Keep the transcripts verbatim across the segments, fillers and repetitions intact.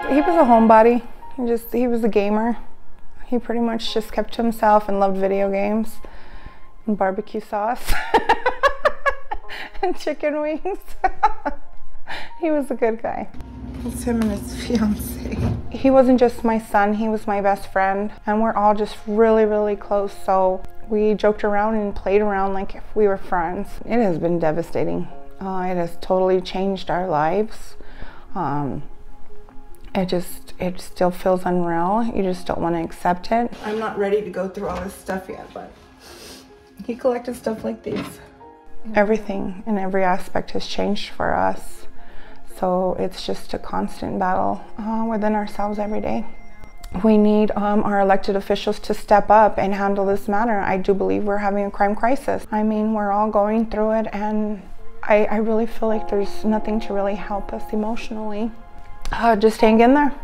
he was a homebody. He just he was a gamer. He pretty much just kept to himself and loved video games and barbecue sauce and chicken wings. He was a good guy. It's him and his fiance. He wasn't just my son, he was my best friend, and we're all just really, really close. So we joked around and played around like if we were friends. It has been devastating. Uh, it has totally changed our lives. Um, it just, it still feels unreal. You just don't want to accept it. I'm not ready to go through all this stuff yet, but he collected stuff like these. Everything in every aspect has changed for us. So it's just a constant battle uh, within ourselves every day. We need um, our elected officials to step up and handle this matter. I do believe we're having a crime crisis. I mean, we're all going through it, and I, I really feel like there's nothing to really help us emotionally. Uh, just hang in there.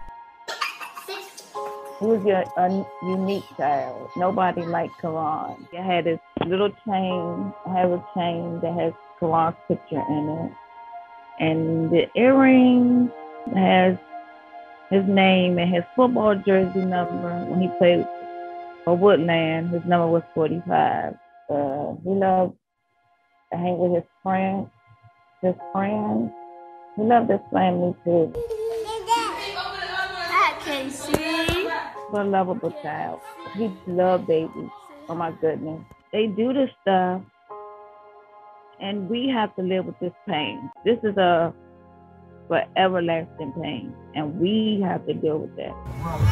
He was a, a unique child. Nobody liked Karan. He had this little chain, I have a chain that has Karan's picture in it. And the earring has his name and his football jersey number. When he played for Woodland, his number was forty-five. Uh, he loved to hang with his friends, his friends. He loved his family too. I can see. What a lovable child. He loved babies. Oh my goodness. They do this stuff, and we have to live with this pain. This is a forever lasting pain, and we have to deal with that.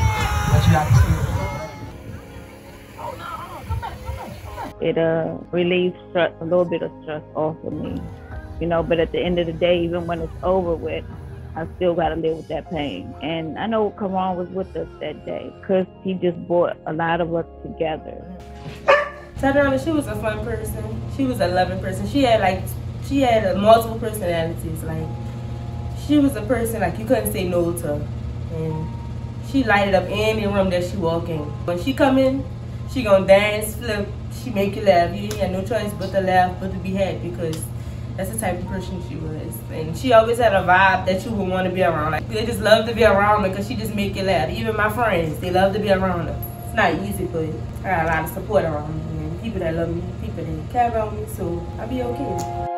It uh, relieves stress, a little bit of stress off of me, you know, but at the end of the day, even when it's over with, I still got to live with that pain. And I know Karan was with us that day because he just brought a lot of us together. Tatiana, she was a fun person. She was a loving person. She had like, she had a multiple personalities. Like, she was a person like you couldn't say no to, and she lighted up any room that she walk in. When she come in, she gonna dance, flip, she make you laugh. You had no choice but to laugh, but to be happy, because that's the type of person she was. And she always had a vibe that you would want to be around. Like, they just love to be around her because she just make you laugh. Even my friends, they love to be around her. It's not easy, but I got a lot of support around me. People that love me, people that care about me, so I'll be okay.